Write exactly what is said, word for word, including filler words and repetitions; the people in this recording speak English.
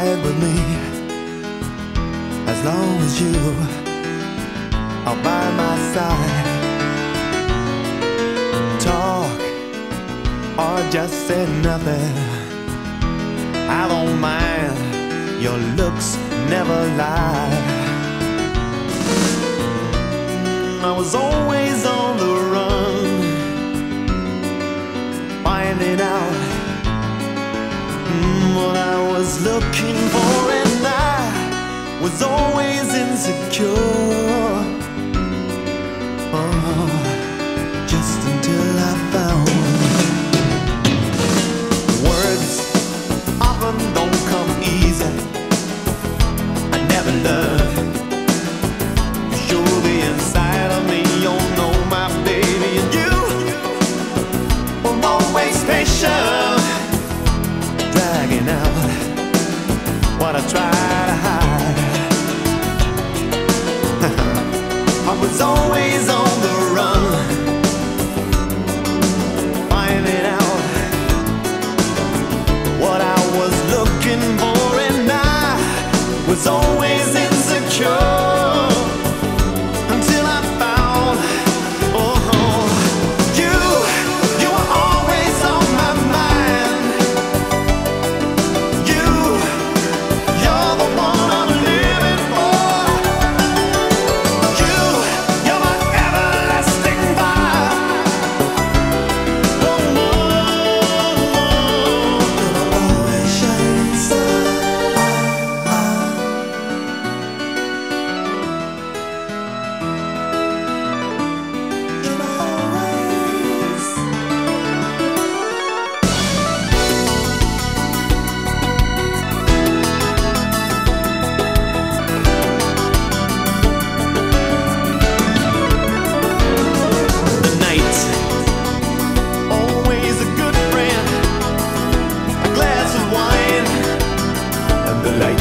quiet with me as long as you are by my side. Talk or just say nothing, I don't mind, your looks never lie. I was always on the run, finding out mm, what I was looking for, and I was always insecure. Oh, just until I found words often don't come easy. I never learned to show the inside of me. You know my baby, and you were always patient, dragging out what I try to hide. I was always on the run, finding out what I was looking for, and I was always insecure. The light